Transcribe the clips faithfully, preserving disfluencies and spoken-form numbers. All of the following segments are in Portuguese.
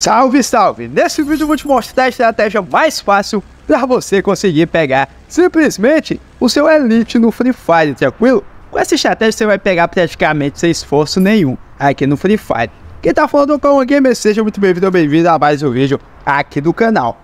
Salve, salve! Nesse vídeo eu vou te mostrar a estratégia mais fácil para você conseguir pegar simplesmente o seu Elite no Free Fire, tranquilo? Com essa estratégia você vai pegar praticamente sem esforço nenhum aqui no Free Fire. Quem tá falando com o Gamer, seja muito bem-vindo ou bem-vindo a mais um vídeo aqui do canal.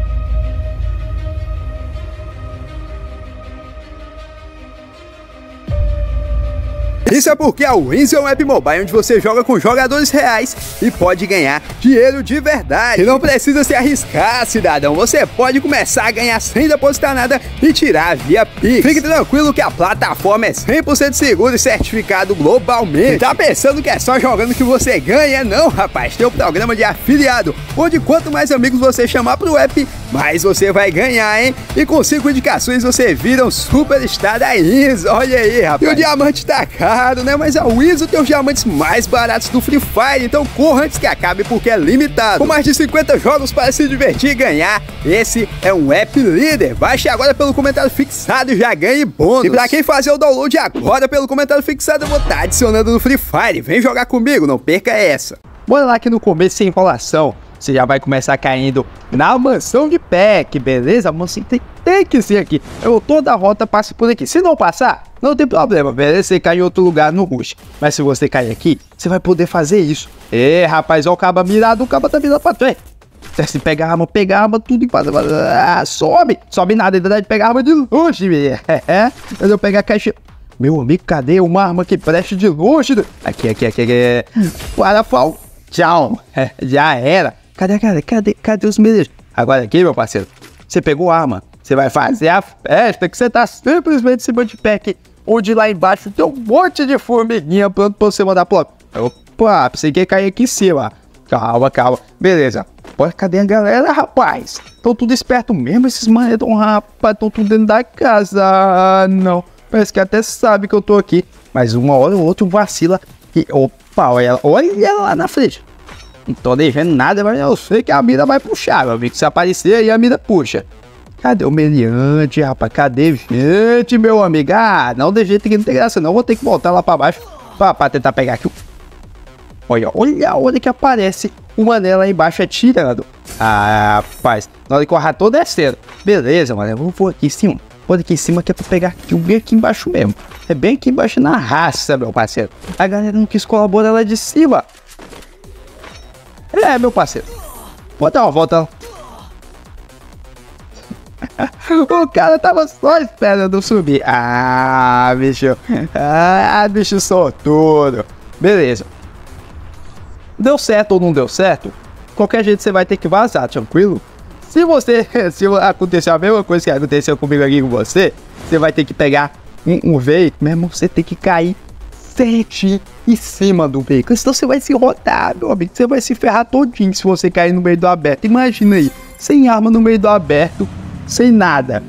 Isso é porque a Wins é um app mobile onde você joga com jogadores reais e pode ganhar dinheiro de verdade. E não precisa se arriscar, cidadão. Você pode começar a ganhar sem depositar nada e tirar via Pix. Fique tranquilo que a plataforma é cem por cento segura e certificado globalmente. E tá pensando que é só jogando que você ganha? Não, rapaz. Tem um programa de afiliado, onde quanto mais amigos você chamar pro app, mais você vai ganhar, hein? E com cinco indicações você vira um superstar da Wins. Olha aí, rapaz. E o diamante tá caro, né? Mas a Wins tem os diamantes mais baratos do Free Fire, então corra antes que acabe porque é limitado. Com mais de cinquenta jogos para se divertir e ganhar, esse é um app líder. Baixe agora pelo comentário fixado e já ganhe bônus. E pra quem fazer o download agora pelo comentário fixado, eu vou estar adicionando no Free Fire. Vem jogar comigo, não perca essa. Bora lá que no começo, sem enrolação, você já vai começar caindo na mansão de pack, beleza? A mansão tem, tem que ser aqui. Eu toda a rota passa por aqui. Se não passar, não tem problema, beleza? Você cai em outro lugar no rush. Mas se você cair aqui, você vai poder fazer isso. É, rapaz, ó o caba mirado, o caba tá virando pra trás. Se pegar arma, pegar arma, tudo em paz. Ah, sobe. Sobe nada, ainda dá de pegar arma de longe, velho. É, mas eu pegar a caixa... Meu amigo, cadê uma arma que preste de longe? Aqui, aqui, aqui, aqui. Para, fal. Tchau. É, já era. Cadê, cadê, cadê, cadê os medeiros? Agora aqui, meu parceiro, você pegou a arma, você vai fazer a festa que você tá simplesmente em cima de pack, onde lá embaixo tem um monte de formiguinha pronto pra você mandar pro... Opa, pensei que ia cair aqui em cima. Calma, calma. Beleza. Pô, cadê a galera, rapaz? Tão tudo esperto mesmo, esses manetão, rapaz, tão tudo dentro da casa. Ah, não. Parece que até sabe que eu tô aqui, mas uma hora ou outra vacila e... Opa, olha ela, olha ela lá na frente. Não tô deixando nada, mas eu sei que a mira vai puxar, meu amigo. Se aparecer aí, a mira puxa. Cadê o meliante, rapaz? Cadê gente, meu amigo? Ah, não, de jeito que não tem graça, não. Vou ter que voltar lá pra baixo pra, pra tentar pegar aqui. Olha, olha a hora que aparece o mané lá embaixo atirando. Ah, rapaz, na hora que o rato descendo. Beleza, mano. Eu vou aqui em cima. Vou aqui em cima que é pra pegar aqui, bem aqui embaixo mesmo. É bem aqui embaixo na raça, meu parceiro. A galera não quis colaborar lá de cima. É, meu parceiro. Vou dar uma volta. O cara tava só esperando subir. Ah, bicho. Ah, bicho sortudo. Beleza. Deu certo ou não deu certo? Qualquer jeito você vai ter que vazar, tranquilo? Se você... Se acontecer a mesma coisa que aconteceu comigo aqui com você, você vai ter que pegar um, um veículo. Mesmo você tem que cair sete em cima do veículo, senão você vai se rodar, meu amigo, você vai se ferrar todinho se você cair no meio do aberto. Imagina aí, sem arma no meio do aberto, sem nada.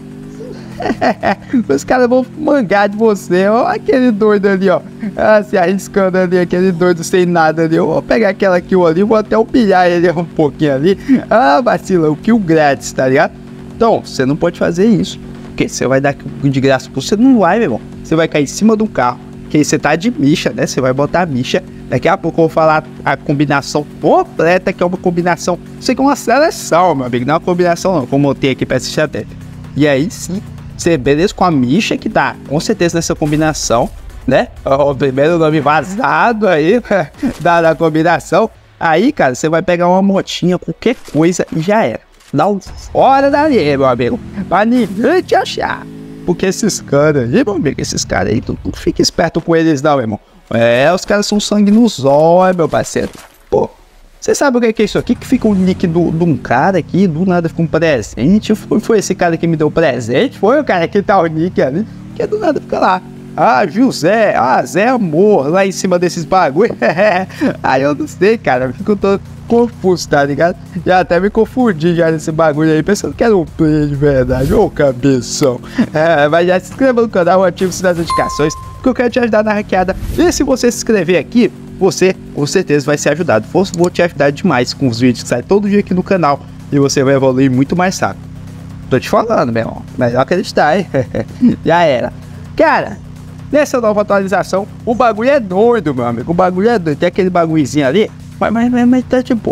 Os caras vão mangar de você, ó, aquele doido ali, ó, ah, se arriscando ali, aquele doido sem nada ali. Eu vou pegar aquela kill ali, vou até humilhar ele um pouquinho ali. Ah, vacila, o kill grátis, tá ligado? Então, você não pode fazer isso, porque você vai dar de graça, você não vai, meu irmão. Você vai cair em cima do carro. Que aí você tá de micha, né? Você vai botar a micha. Daqui a pouco eu vou falar a combinação completa, que é uma combinação. Isso aqui é uma seleção, meu amigo. Não é uma combinação, não. Como eu tenho aqui pra essa estratégia. E aí sim, você beleza com a micha que tá com certeza nessa combinação, né? O primeiro nome vazado aí da, da combinação. Aí, cara, você vai pegar uma motinha, qualquer coisa e já era. Dá um fora dali, meu amigo. Pra ninguém te achar. Porque esses caras aí, meu amigo, esses caras aí, tu não fica esperto com eles não, meu irmão. É, os caras são sangue nos olhos, meu parceiro. Pô, você sabe o que é isso aqui? Que fica o nick de um cara aqui, do nada fica um presente. Foi, foi esse cara que me deu presente? Foi o cara que tá o nick ali, que do nada fica lá. Ah, José, ah, Zé Amor, lá em cima desses bagulho. Aí eu não sei, cara, eu fico todo confuso, tá ligado? Já até me confundi já nesse bagulho aí, pensando que era um play de verdade. Ô, cabeção. É, mas já se inscreva no canal, ative o sininho das notificações, que eu quero te ajudar na hackeada. E se você se inscrever aqui, você com certeza vai ser ajudado. Vou te ajudar demais com os vídeos que saem todo dia aqui no canal. E você vai evoluir muito mais rápido. Tô te falando, meu irmão. Melhor acreditar, hein? Já era. Cara, nessa nova atualização, o bagulho é doido, meu amigo. O bagulho é doido. Tem aquele bagulhozinho ali, mas, mas, mas, mas tá de boa.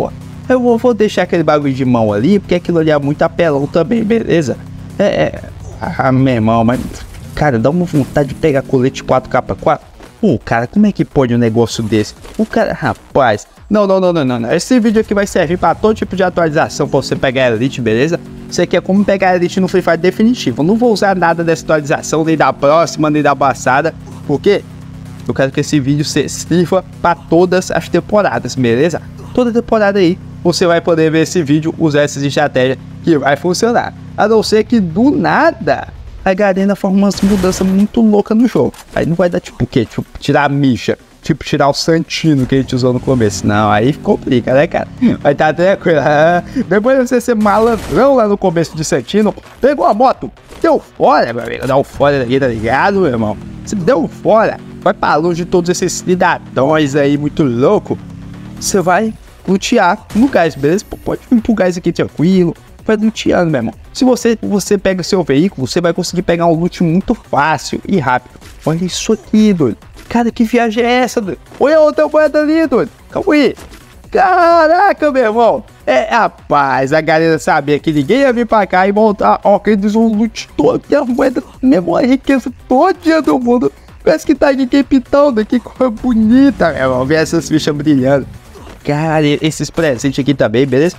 Eu vou, vou deixar aquele bagulho de mão ali, porque aquilo ali é muito apelão também, beleza? É, é... Ah, meu irmão, mas... Cara, dá uma vontade de pegar colete quatro capa quatro. Pô, cara, como é que pode um negócio desse? O cara... Rapaz... Não, não, não, não, não, não. Esse vídeo aqui vai servir pra todo tipo de atualização pra você pegar a Elite, beleza? Isso aqui é como pegar a Elite no Free Fire definitivo. Eu não vou usar nada dessa atualização, nem da próxima, nem da passada. Por quê? Eu quero que esse vídeo sirva pra todas as temporadas, beleza? Toda temporada aí, você vai poder ver esse vídeo, usar essas estratégias que vai funcionar. A não ser que do nada a Garena forma umas mudanças muito loucas no jogo. Aí não vai dar tipo o quê? Tipo, tirar a Misha. Tipo, tirar o Santino que a gente usou no começo. Não, aí complica, né, cara? Vai tá tranquilo. Depois de você ser malandrão lá no começo de Santino, pegou a moto, deu fora, meu amigo. Deu fora daqui, tá ligado, meu irmão? Você deu fora. Vai pra longe de todos esses cidadãos aí muito louco. Você vai lutear no gás, beleza? Pode vir pro gás aqui tranquilo. Vai luteando, meu irmão. Se você, você pega o seu veículo, você vai conseguir pegar um loot muito fácil e rápido. Olha isso aqui, doido. Cara, que viagem é essa, doido? Olha a outra moeda ali, doido. Calma aí. Caraca, meu irmão. É, rapaz, a galera sabia que ninguém ia vir pra cá e montar, ó, que eles um loot todo. E a moeda, mesmo a riqueza todo do mundo. Parece que tá de capitão, né? Que cor bonita, meu irmão. Ver essas fichas brilhando. Cara, esses presentes aqui também, beleza?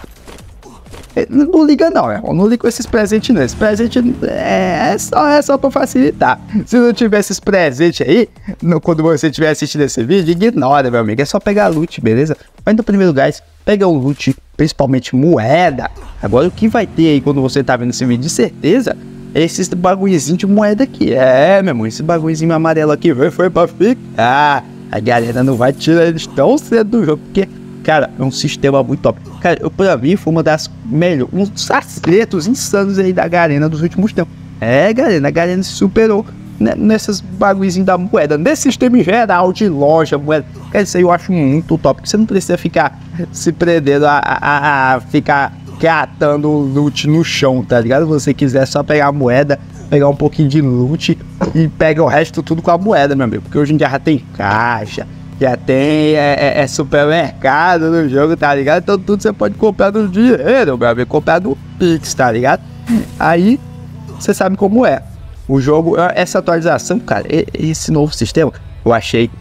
Não liga não, irmão. Não liga com esses presentes não. Esse presente é, é, só, é só pra facilitar. Se não tiver esses presentes aí, no, quando você estiver assistindo esse vídeo, ignora, meu amigo. É só pegar loot, beleza? Mas no primeiro lugar, pega o loot, principalmente moeda. Agora o que vai ter aí quando você tá vendo esse vídeo, de certeza, é esses bagulhozinhos de moeda aqui. É, meu irmão, esse bagulhozinho amarelo aqui foi, foi pra ficar. A galera não vai tirar eles tão cedo do jogo, porque... Cara, é um sistema muito top. Cara, eu, pra mim, foi uma das melhores, um dos acertos insanos aí da Garena dos últimos tempos. É, Garena, a Garena se superou né, nessas bagulhozinhos da moeda, nesse sistema em geral de loja, moeda. Cara, isso aí eu acho muito top, porque você não precisa ficar se prendendo a, a, a ficar catando loot no chão, tá ligado? Se você quiser só pegar a moeda, pegar um pouquinho de loot e pega o resto tudo com a moeda, meu amigo. Porque hoje em dia já tem caixa, já tem é, é, é supermercado no jogo, tá ligado? Então tudo você pode comprar no dinheiro, meu amigo. Comprar no Pix, tá ligado? Aí, você sabe como é. O jogo, essa atualização, cara, esse novo sistema, eu achei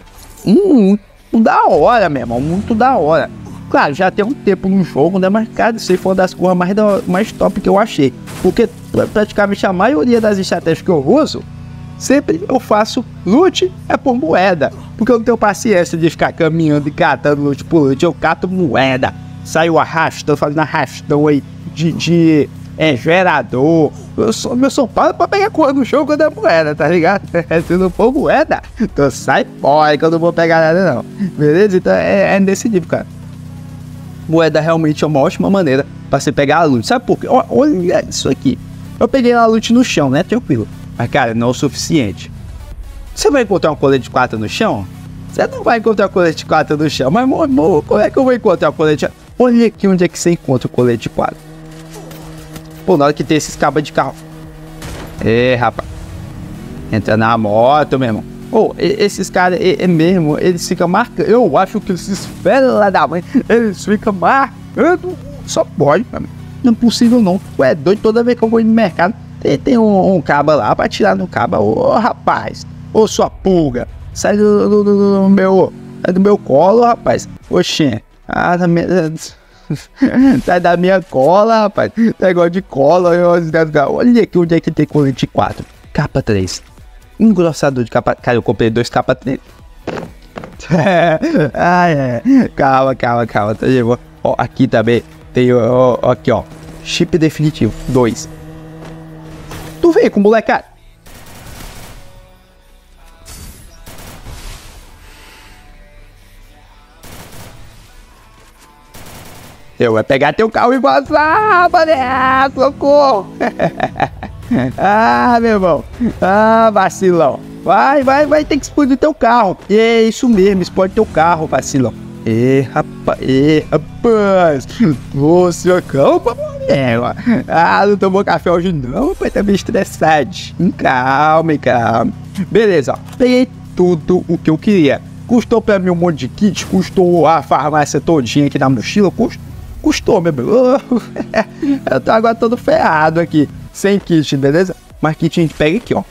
muito da hora, meu irmão. Muito da hora. Claro, já tem um tempo no jogo, né? Mas, cara, isso aí foi uma das coisas mais, mais top que eu achei. Porque, praticamente, a maioria das estratégias que eu uso, sempre eu faço loot é por moeda. Porque eu não tenho paciência de ficar caminhando e catando loot por loot. Eu cato moeda. Saio arrastando, fazendo arrastão aí de, de é, gerador. Eu sou, meu São Paulo pra pegar cor no jogo quando é moeda, tá ligado? Se não for moeda, então sai fora que eu não vou pegar nada não. Beleza? Então é, é nesse nível, cara. Moeda realmente é uma ótima maneira pra você pegar a loot. Sabe por quê? Olha isso aqui. Eu peguei a loot no chão, né? Tranquilo. Mas, cara, não é o suficiente. Você vai encontrar um colete quatro no chão? Você não vai encontrar um colete quatro no chão. Mas, meu amor, como é que eu vou encontrar um colete? Olha aqui onde é que você encontra o colete quatro. Pô, na hora que tem esses cabos de carro. É, rapaz. Entra na moto, meu irmão. Pô, esses caras, é, é mesmo, eles ficam marcando. Eu acho que esses feras lá da mãe, eles ficam marcando. Só pode, meu amigo. Não é possível, não. Tu é doido, toda vez que eu vou no mercado. Tem, tem um, um cabo lá pra tirar no cabo. Ô, rapaz. Ô, sua pulga. Sai do, do, do, do meu. Sai do meu colo, rapaz. Oxê. Ah, da minha. Sai da minha cola, rapaz. Negócio de cola. Olha aqui onde é que tem colete quatro. Capa três. Engrossador de capa. Cara, eu comprei dois capa três. Ah, é. Calma, calma, calma. Tá de boa. Ó, aqui também tem. Ó, ó, aqui, ó. Chip definitivo. Dois. Tu veio com molecada. Eu vou pegar teu carro e vazar, mané. Socorro. Ah, meu irmão. Ah, vacilão. Vai, vai, vai ter que explodir teu carro. É isso mesmo, explode teu carro, vacilão. Ê, rapaz, ê, rapaz. Você calma, mulher. Ah, não tomou café hoje não, pai, tá meio estressado. Calma, calma. Beleza, ó. Peguei tudo o que eu queria. Custou pra mim um monte de kit, custou a farmácia todinha aqui na mochila, custou. custou, meu amigo. Eu tô agora todo ferrado aqui, sem kit, beleza? Mas kit a gente pega aqui, ó.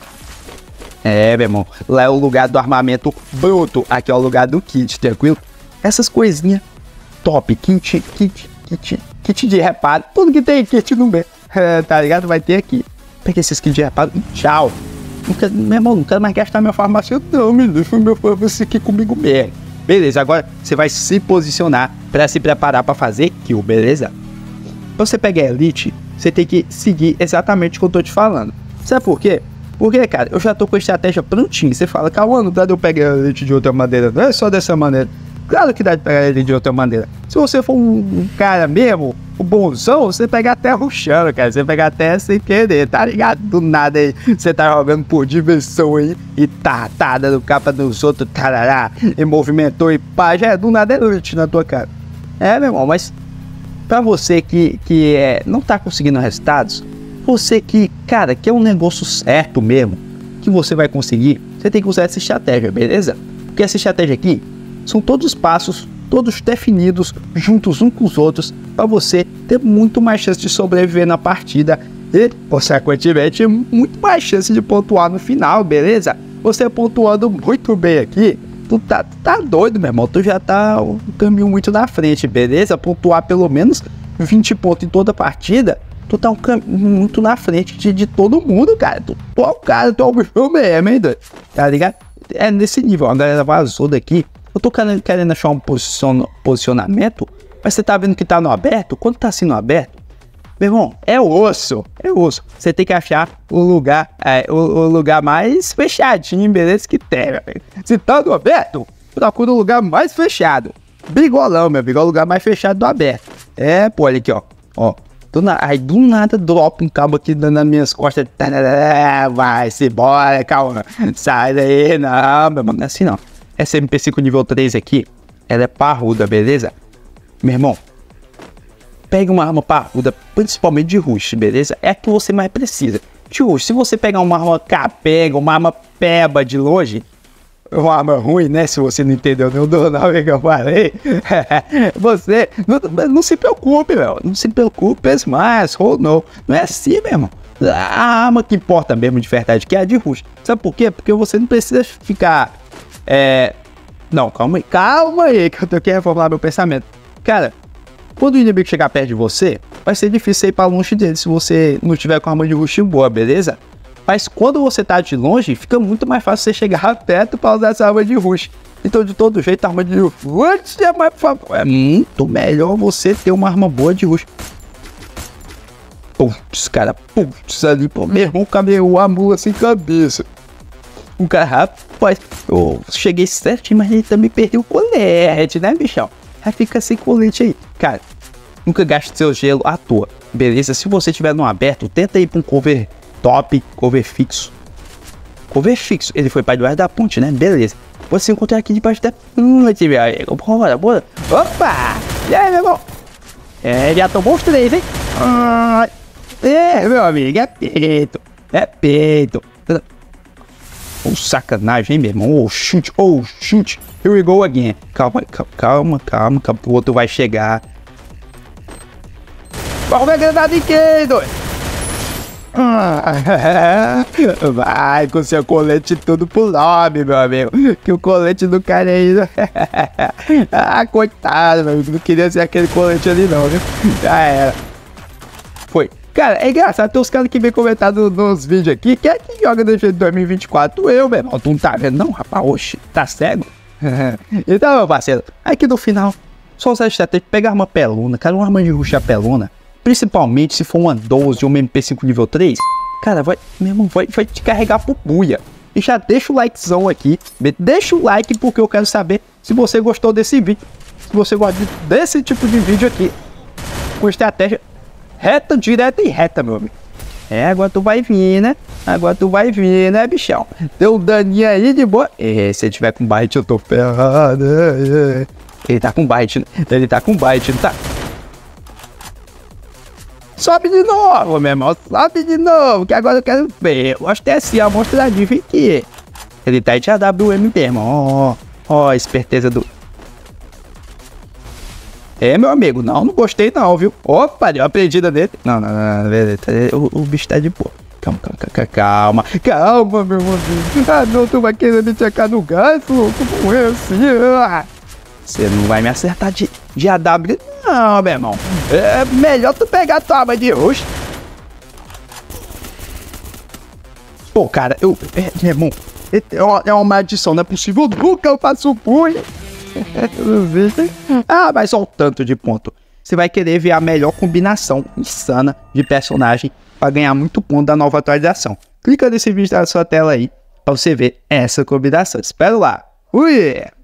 É, meu irmão, lá é o lugar do armamento bruto, aqui é o lugar do kit, tranquilo? Essas coisinhas top, kit, kit, kit, kit de reparo, tudo que tem kit no meio, tá ligado? Vai ter aqui. Pega esses kits de reparo e tchau. Nunca, meu irmão, não quero mais gastar minha farmácia, não, me deixa meu farmácia aqui comigo mesmo. Beleza, agora você vai se posicionar para se preparar para fazer kill, beleza? Pra você pegar Elite, você tem que seguir exatamente o que eu tô te falando. Sabe por quê? Porque, cara, eu já tô com a estratégia prontinha. Você fala, calma, não dá de eu pegar Elite de outra maneira, não é só dessa maneira. Claro que dá de pegar ele de outra maneira. Se você for um, um cara mesmo, o um bonzão, você pega até rushando, cara. Você pega até sem querer, tá ligado? Do nada aí, você tá jogando por diversão aí e tartada no capa dos outros, tarará, e movimentou e pá, já é do nada é ult na tua cara. É, meu irmão, mas pra você que, que é, não tá conseguindo resultados, você que, cara, que é um negócio certo mesmo, que você vai conseguir, você tem que usar essa estratégia, beleza? Porque essa estratégia aqui são todos os passos, todos definidos, juntos uns com os outros, para você ter muito mais chance de sobreviver na partida e, consequentemente, muito mais chance de pontuar no final, beleza? Você pontuando muito bem aqui, tu tá, tu tá doido, meu irmão, tu já tá um caminho muito na frente, beleza? Pontuar pelo menos vinte pontos em toda a partida, tu tá um caminho muito na frente de, de todo mundo, cara. Tu, tu é o cara, tu é o bicho mesmo, hein, doido? Tá ligado? É nesse nível, a galera vazou daqui. Eu tô querendo, querendo achar um posicion, posicionamento, mas você tá vendo que tá no aberto? Quando tá assim no aberto, meu irmão, é osso, é osso. Você tem que achar o lugar, é, o, o lugar mais fechadinho, beleza, que tem, meu amigo. Se tá no aberto, procura o lugar mais fechado. Bigolão, meu amigo, é o lugar mais fechado do aberto. É, pô, olha aqui, ó, ó. Do na... Aí do nada dropa um cabo aqui nas minhas costas. Vai-se embora, calma. Sai daí, não, meu irmão, não é assim não. Essa M P cinco nível três aqui, ela é parruda, beleza? Meu irmão, pega uma arma parruda, principalmente de rush, beleza? É a que você mais precisa. De rush, se você pegar uma arma capega, uma arma peba de longe, uma arma ruim, né? Se você não entendeu nem o nome que eu falei, você não, não se preocupe, meu. Não se preocupe mais, ou não. Não é assim, meu irmão. A arma que importa mesmo de verdade, que é a de rush. Sabe por quê? Porque você não precisa ficar... É... Não, calma aí, calma aí, que eu tenho que reformular meu pensamento. Cara, quando o inimigo chegar perto de você, vai ser difícil ir pra longe dele se você não tiver com arma de rush boa, beleza? Mas quando você tá de longe, fica muito mais fácil você chegar perto pra usar essa arma de rush. Então, de todo jeito, a arma de rush é mais... É muito melhor você ter uma arma boa de rush. Putz, cara, putz, ali, pô, meu irmão, caminhou a mula sem cabeça. Um cara, rapaz, eu cheguei certinho, mas ele também perdeu o colete, né, bichão? Aí fica sem colete aí. Cara, nunca gaste seu gelo à toa, beleza? Se você tiver no aberto, tenta ir pra um cover top, cover fixo. Cover fixo, ele foi pra debaixo da ponte, né? Beleza. Você encontrar aqui debaixo da ponte, meu amigo. Bora, bora. Opa! E aí, meu irmão? É, já tomou os três, hein? Ah, é, meu amigo, é peito. É peito. Oh, sacanagem, hein, meu irmão? Oh, shoot, oh, shoot. Here we go again. Calma, calma, calma, calma, calma. O outro vai chegar. Vai, granada em quem, doido? Ah, vai com seu colete tudo pro lobby, meu amigo. Que o colete do cara aí. Ah, coitado, meu amigo. Não queria ser aquele colete ali, não, viu? Já era. Foi. Cara, é engraçado, tem uns caras que vem comentar no, nos vídeos aqui. Quem é que joga desde dois mil e vinte e quatro? Eu, meu irmão. Tu não tá vendo, não, rapaz? Oxe, tá cego? Então, meu parceiro, aqui no final, só usar a estratégia de pegar uma pelona, cara, uma arma de rush pelona. Principalmente se for uma doze ou uma M P cinco nível três. Cara, vai, meu irmão, vai, vai te carregar pro buia. E já deixa o likezão aqui. Deixa o like porque eu quero saber se você gostou desse vídeo. Se você gosta desse tipo de vídeo aqui. Com estratégia reta, direta e reta, meu amigo. É, agora tu vai vir, né? Agora tu vai vir, né, bichão? Deu um daninho aí de boa. É, se ele tiver com bite, eu tô ferrado. Ele tá com bite, ele tá com bite, não tá? Sobe de novo, meu irmão. Sobe de novo, que agora eu quero ver. Eu acho que é assim, a mostradinha aqui. Ele tá de A W M mesmo. Ó, ó, a esperteza do... É, meu amigo, não, não gostei não, viu? Opa, deu uma perdida dele. Não, não, não, beleza, o, o bicho tá de boa. Calma, calma, calma, calma, meu amigo. Ah, não, tu vai querer me checar no gás, louco, como é assim? Ah. Você não vai me acertar de, de A W, não, meu irmão. É melhor tu pegar a tua arma de roxo. Pô, cara, eu... É, meu irmão, é uma, é uma maldição, não é possível. Nunca eu faço punho. Ah, mas só o tanto de ponto. Você vai querer ver a melhor combinação insana de personagem para ganhar muito ponto da nova atualização. Clica nesse vídeo na sua tela aí para você ver essa combinação. Espero lá. Ui!